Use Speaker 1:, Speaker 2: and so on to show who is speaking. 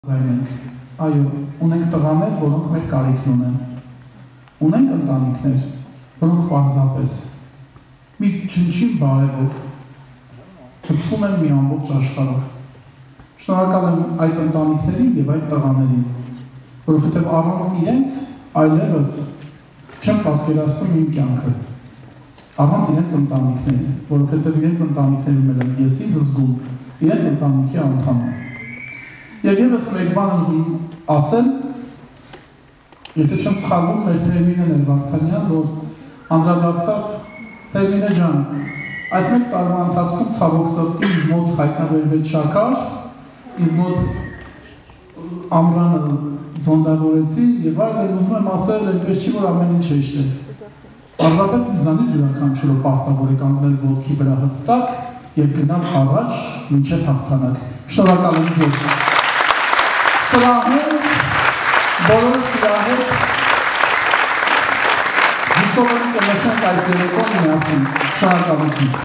Speaker 1: Այո, ունենք տղաներ, որոնք մեր կարիքն ունեն։ Ունենք ընտանիքներ, որոնք պարզապես մի չնչին բարևով հցվում են մի ամբողջ աշխարհով։ Շնորհակալ եմ այդ ընտանիքներին եւ այդ տղաներին, որովհետեւ առանց իրենց այլևս չեմ պատկերացնում իմ կյանքը։ Առանց իրենց ընտանիքների, որովհետեւ իրենց ընտանիքներում եմ ես ինձ զգում իրենց ընտանիքի անդամ եմ։ Եվ ևս մեկ բան ուզում ասել, եթե չեմ սխալվում, մեր Թերմինեն էր Վարդանյան, որ անդրադարձավ Թերմինե ջան, այս մեկ տարվա ընթացքում ցավոք սրտի ինձ մոտ հայտնաբերվեց շաքար, ինձ մոտ ամռանը զոնդավորեցի եւ այլն ուզում եմ ասել, այնպես չի որ ամեն ինչ հեշտ է։ Պարզապես ինձանից յուրաքանչյուրը պարտավոր է կանգնել ոտքի վրա հստակ եւ գնալ առաջ մինչեւ հաղթանակ։ Շնորհակալ եմ ձեզ։ Սրահեր, բոլոր սրահեր, հուսով եմ կնշենք այս երեկոն միասին, շնորհակալություն։